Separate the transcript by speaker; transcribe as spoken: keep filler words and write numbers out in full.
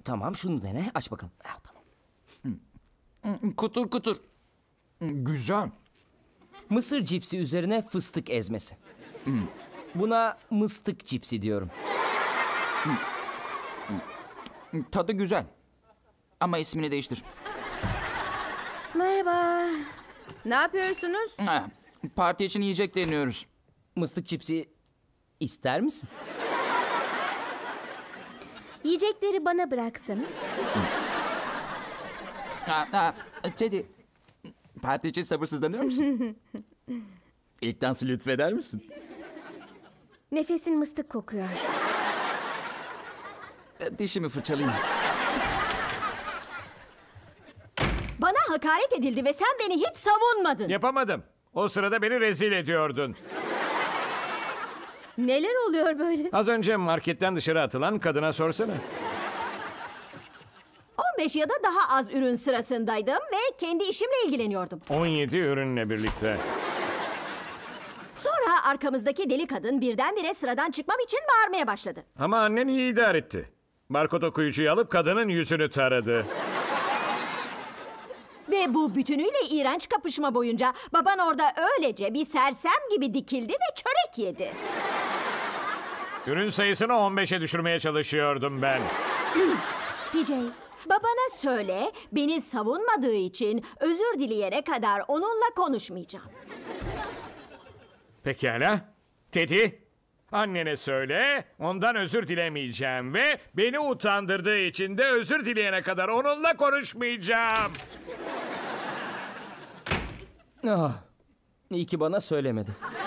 Speaker 1: Tamam, şunu dene. Aç bakalım. Ha, tamam.
Speaker 2: Kutur kutur. Güzel.
Speaker 1: Mısır cipsi üzerine fıstık ezmesi. Buna mıstık cipsi diyorum.
Speaker 2: Tadı güzel. Ama ismini değiştir.
Speaker 3: Merhaba. Ne yapıyorsunuz?
Speaker 2: Ha, parti için yiyecek deniyoruz.
Speaker 1: Mıstık cipsi ister misin?
Speaker 3: Yiyecekleri bana bıraksanız.
Speaker 2: Ha, ha, Teddy, parti için sabırsızlanıyor musun?
Speaker 1: İlk dansı lütfeder misin?
Speaker 3: Nefesin mıstık kokuyor.
Speaker 2: Dişimi fırçalayayım.
Speaker 4: Bana hakaret edildi ve sen beni hiç savunmadın.
Speaker 5: Yapamadım. O sırada beni rezil ediyordun.
Speaker 3: Neler oluyor böyle?
Speaker 5: Az önce marketten dışarı atılan kadına sorsana.
Speaker 4: on beş ya da daha az ürün sırasındaydım ve kendi işimle ilgileniyordum.
Speaker 5: on yedi ürünle birlikte.
Speaker 4: Sonra arkamızdaki deli kadın birdenbire sıradan çıkmam için bağırmaya başladı.
Speaker 5: Ama annen iyi idare etti. Barkod okuyucuyu alıp kadının yüzünü taradı.
Speaker 4: Ve bu bütünüyle iğrenç kapışma boyunca baban orada öylece bir sersem gibi dikildi ve çörek yedi.
Speaker 5: Ürün sayısını on beşe düşürmeye çalışıyordum ben.
Speaker 4: P J, babana söyle beni savunmadığı için özür dileyene kadar onunla konuşmayacağım.
Speaker 5: Pekala. Teddy, annene söyle, ondan özür dilemeyeceğim ve beni utandırdığı için de özür dileyene kadar onunla konuşmayacağım.
Speaker 1: Ah, iyi ki bana söylemedi.